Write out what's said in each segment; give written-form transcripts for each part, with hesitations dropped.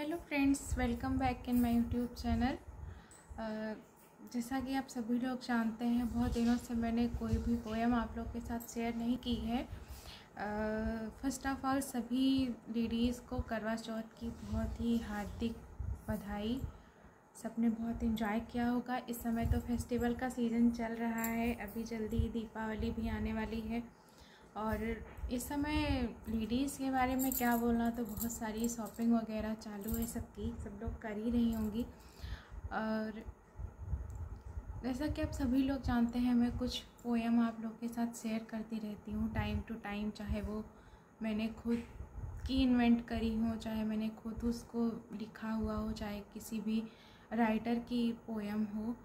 Hello friends, welcome back in my YouTube channel. जैसा कि आप सभी लोग जानते हैं, बहुत दिनों से मैंने कोई भी पोएम आप लोग के साथ शेयर नहीं की है। फर्स्ट ऑफ ऑल सभी लेडीज़ को करवा चौथ की बहुत ही हार्दिक बधाई। सबने बहुत एंजॉय किया होगा। इस समय तो फेस्टिवल का सीज़न चल रहा है, अभी जल्दी ही दीपावली भी आने वाली है और इस समय लेडीज़ के बारे में क्या बोलना, तो बहुत सारी शॉपिंग वगैरह चालू है सबकी, सब लोग कर ही रही होंगी। और जैसा कि आप सभी लोग जानते हैं, मैं कुछ पोएम आप लोग के साथ शेयर करती रहती हूँ टाइम टू टाइम, चाहे वो मैंने खुद की इन्वेंट करी हो, चाहे मैंने खुद उसको लिखा हुआ हो, चाहे किसी भी राइटर की पोएम हो।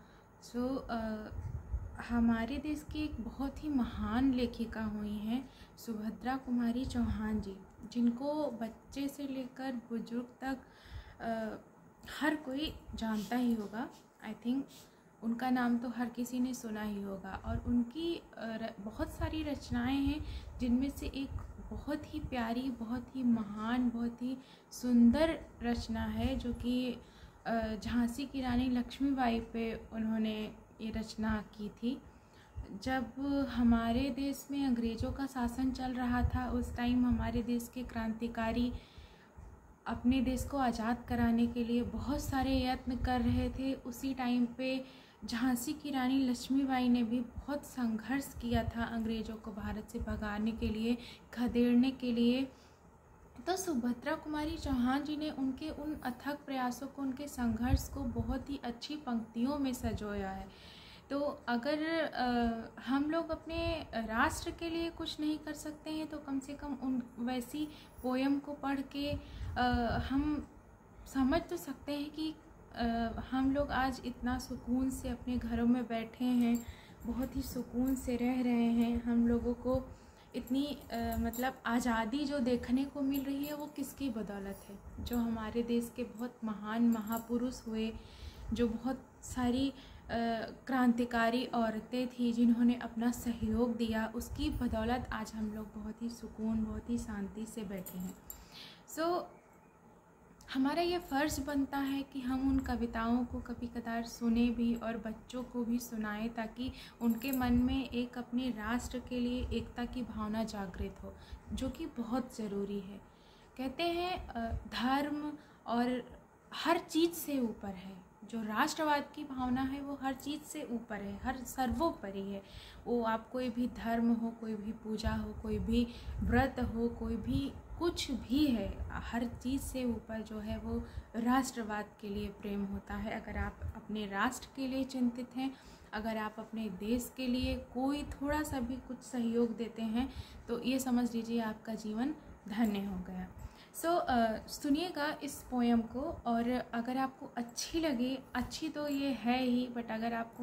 हमारे देश की एक बहुत ही महान लेखिका हुई हैं सुभद्रा कुमारी चौहान जी, जिनको बच्चे से लेकर बुजुर्ग तक हर कोई जानता ही होगा। आई थिंक उनका नाम तो हर किसी ने सुना ही होगा। और उनकी बहुत सारी रचनाएं हैं, जिनमें से एक बहुत ही प्यारी, बहुत ही महान, बहुत ही सुंदर रचना है, जो कि झांसी की रानी लक्ष्मीबाई पे उन्होंने ये रचना की थी। जब हमारे देश में अंग्रेज़ों का शासन चल रहा था, उस टाइम हमारे देश के क्रांतिकारी अपने देश को आज़ाद कराने के लिए बहुत सारे यत्न कर रहे थे। उसी टाइम पे झांसी की रानी लक्ष्मीबाई ने भी बहुत संघर्ष किया था अंग्रेज़ों को भारत से भगाने के लिए, खदेड़ने के लिए। तो सुभद्रा कुमारी चौहान जी ने उनके उन अथक प्रयासों को, उनके संघर्ष को बहुत ही अच्छी पंक्तियों में संजोया है। तो अगर हम लोग अपने राष्ट्र के लिए कुछ नहीं कर सकते हैं, तो कम से कम उन वैसी पोएम को पढ़ के हम समझ तो सकते हैं कि हम लोग आज इतना सुकून से अपने घरों में बैठे हैं, बहुत ही सुकून से रह रहे हैं। हम लोगों को इतनी मतलब आज़ादी जो देखने को मिल रही है, वो किसकी बदौलत है? जो हमारे देश के बहुत महान महापुरुष हुए, जो बहुत सारी क्रांतिकारी औरतें थी जिन्होंने अपना सहयोग दिया, उसकी बदौलत आज हम लोग बहुत ही सुकून, बहुत ही शांति से बैठे हैं। हमारा ये फ़र्ज़ बनता है कि हम उन कविताओं को कभी कदार सुने भी और बच्चों को भी सुनाएं, ताकि उनके मन में एक अपने राष्ट्र के लिए एकता की भावना जागृत हो, जो कि बहुत ज़रूरी है। कहते हैं धर्म और हर चीज़ से ऊपर है। जो राष्ट्रवाद की भावना है, वो हर चीज़ से ऊपर है, हर सर्वोपरि है। वो आप कोई भी धर्म हो, कोई भी पूजा हो, कोई भी व्रत हो, कोई भी कुछ भी है, हर चीज़ से ऊपर जो है वो राष्ट्रवाद के लिए प्रेम होता है। अगर आप अपने राष्ट्र के लिए चिंतित हैं, अगर आप अपने देश के लिए कोई थोड़ा सा भी कुछ सहयोग देते हैं, तो ये समझ लीजिए आपका जीवन धन्य हो गया। सुनिएगा इस पोएम को, और अगर आपको अच्छी लगे, अच्छी तो ये है ही, बट अगर आपको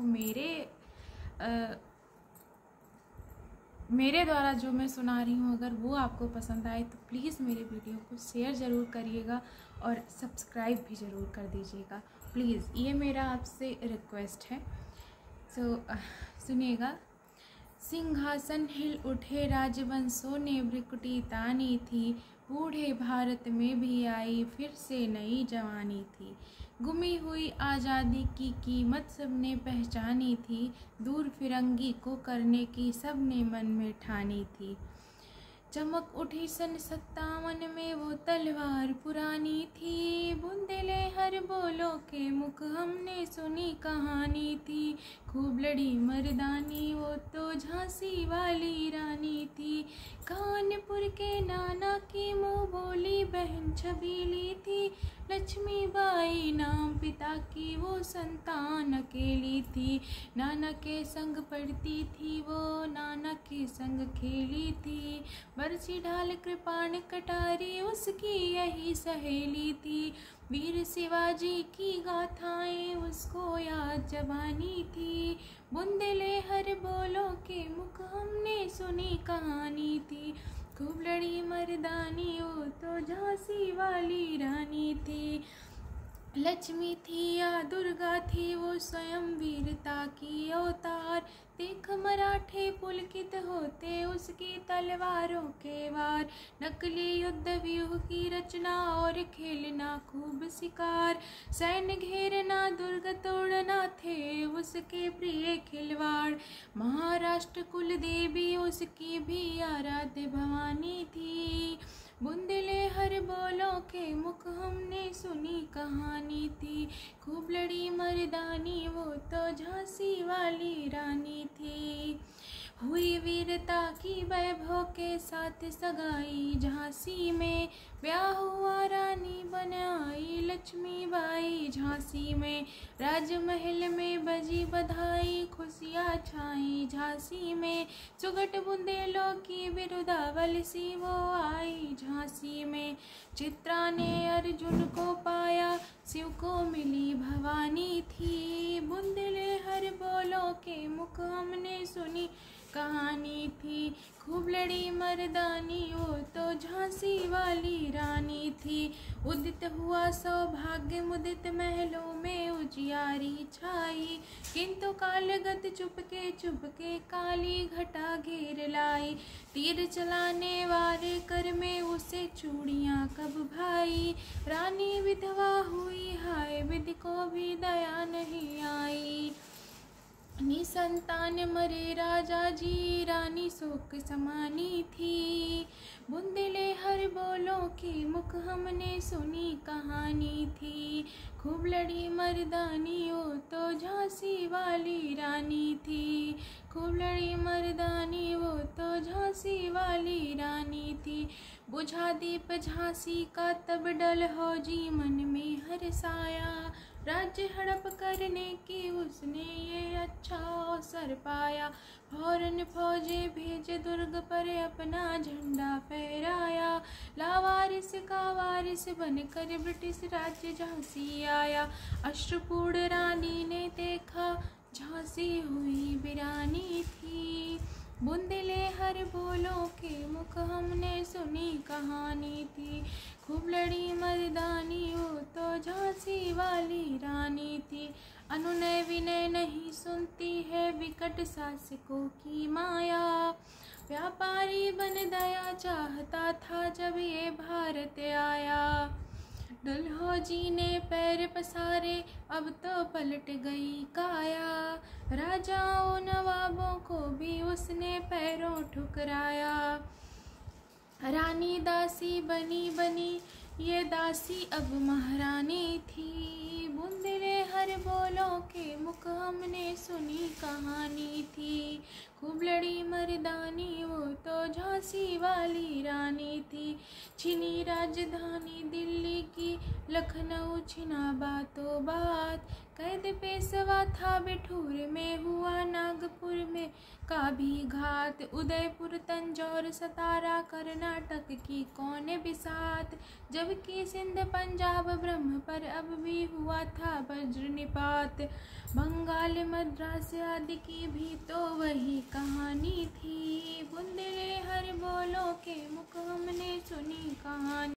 मेरे द्वारा जो मैं सुना रही हूँ, अगर वो आपको पसंद आए, तो प्लीज़ मेरे वीडियो को शेयर ज़रूर करिएगा और सब्सक्राइब भी ज़रूर कर दीजिएगा प्लीज़, ये मेरा आपसे रिक्वेस्ट है। सुनिएगा। सिंहासन हिल उठे राजवंशों ने भ्रिकुटी तानी थी, बूढ़े भारत में भी आई फिर से नई जवानी थी। गुमी हुई आज़ादी की कीमत सबने पहचानी थी, दूर फिरंगी को करने की सबने मन में ठानी थी। चमक उठी सन 57 में वो तलवार पुरानी थी, बुंदेले हर बोलो के मुख हमने सुनी कहानी थी। खूब लड़ी मर्दानी वो तो झांसी वाली रानी थी, कानपुर के नाना की मुँह बोली बहन छबीली थी। लक्ष्मीबाई नाम पिता की वो संतान अकेली थी, नाना के संग पढ़ती थी वो, नाना के संग खेली थी। बरछी ढाल कृपाण कटारी उसकी यही सहेली थी, वीर शिवाजी की गाथाएं उसको याद जबानी थी। बुंदेले हर बोलो के मुख हमने सुनी कहानी थी, खूब लड़ी मर्दानी वो तो झांसी वाली रानी थी। लक्ष्मी थी या दुर्गा थी वो स्वयं वीरता की अवतार। देख मराठे पुलकित होते उसकी तलवारों के वार। नकली युद्ध व्यूह की रचना और खेलना खूब शिकार। सैन्य घेरना दुर्ग तोड़ना थे उसके प्रिय खिलवाड़। महाराष्ट्र कुल देवी उसकी भी आराध्य भवानी थी। बुंदेले हर बोलों के मुख हमने सुनी कहानी थी। खूब लड़ी मर्दानी वो तो झांसी वाली रानी थी। हुई वीरता की वैभव के साथ सगाई झांसी में। ब्याह हुआ रानी बन आई लक्ष्मीबाई झांसी में। राजमहल में बजी बधाई खुशियाँ छाई झांसी में। चुगट बुंदेलों की बिरुदावल सी वो आई झांसी में। चित्रा ने अर्जुन को पाया शिव को मिली भवानी थी। बुंदेले हर बोलों के मुख हमने सुनी कहानी थी। खूब लड़ी मर्दानी वो तो झांसी वाली रानी थी। उदित हुआ सौभाग्य मुदित महलों में उजियारी छाई। किंतु कालगत चुपके काली घटा घेर लाई। तीर चलाने वाले कर में उसे चूड़ियाँ कब भाई। रानी विधवा हुई हाय विधि को भी दया नहीं आई। निसंतान मरे राजा जी रानी शोक समानी थी। बुंदेले हर बोलों के मुख हमने सुनी कहानी थी। खूब लड़ी मर्दानी वो तो झांसी वाली रानी थी। खूब लड़ी मर्दानी वो तो झांसी वाली रानी थी। बुझा दीप झांसी का तब डलहौजी मन में हर्षाया। राज्य हड़प करने की उसने ये अच्छा अवसर पाया। फौरन फौजे भेजे दुर्ग पर अपना झंडा फहराया। लावारिस का वारिस बनकर ब्रिटिश राज्य झांसी आया। अश्रुपूर्ण रानी ने देखा झांसी हुई वीरानी थी। बुंदेले हर बोलों के मुख हमने सुनी कहानी थी। खूब लड़ी मर्दानी वो तो झांसी वाली रानी थी। अनुनय विनय नहीं सुनती है विकट शासकों की माया। व्यापारी बन दया चाहता था जब ये भारत आया। डलहौजी ने पैर पसारे अब तो पलट गई काया। राजाओं नवाबों को भी उसने पैरों ठुकराया। रानी दासी बनी ये दासी अब महारानी थी। बुंदेले हर बोलों के मुख हमने सुनी कहानी थी। खूब लड़ी मर्दानी वो तो झांसी वाली रानी थी। छिनी राजधानी दिल्ली की लखनऊ छिना बातों बात। कैद पेशवा था बिठूर में हुआ नागपुर में का भी घात। उदयपुर तंजौर सतारा कर्नाटक की कौन बिसात। जबकि सिंध पंजाब ब्रह्म पर अब भी हुआ था वज्र निपात। बंगाल मद्रास आदि की भी तो वही कहानी थी। बुंदेले हर बोलों के मुख हमने सुनी कहानी।